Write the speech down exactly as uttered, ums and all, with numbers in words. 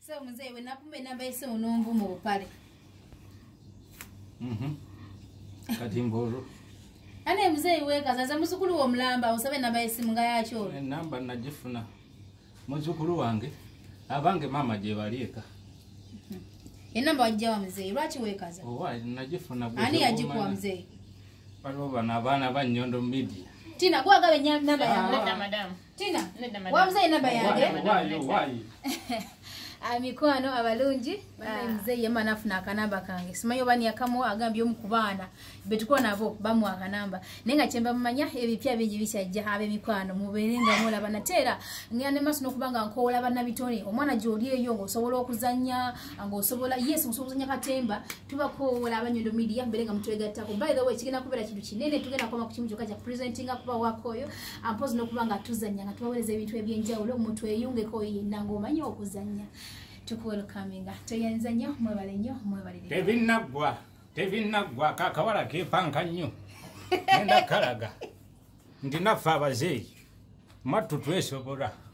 So mzee we nakumbe namba ese onomvu mu bupale. Mhm. Kati mboro. Ane mzee we kazaza muzukulu wo mlamba usabe namba ese mga yacho. Namba najifuna. Muzukulu wange abange mama je balieka. Enamba wajja wa mzee lwachi we kaza. Owa najifuna bwe. Ani yajikuwa mzee. Balo bana bana banyondo media. Tina kwa gawe namba ya Nenda madam. Tina Nenda madam. wa mzee namba yake. Why why? Amikwano abalungi mzee yema nafuna akanamba kange simanyo bani yakamo agambye omukubana betuko nabo bamu akanamba nenga chemba mumanya ebipya bingi bikyajja habe mikwano muberenga mola banatera ngane maso nokubanga nkola bana bitone omwana joli eyo ngo sobola okuzanya ngo sobola yes musobozanya katemba tubakola abanyondo media berenga mutwegattako by the way kigena kubera kintu kinene tugenda koma ku kimu kya presenting kuba wakoyo ampozi nokubanga tuzanya nga tubawereza ebintu ebyenjawulo mutwe yunge ko yinda ngo manyi okuzanya tukuwelo kaminga toyenza nnyo mwebale nnyo mwebalire Tevinagwa tevinagwa kakawala kepanka nnyo nenda kalaga ndinafa abazeyi matu twesobola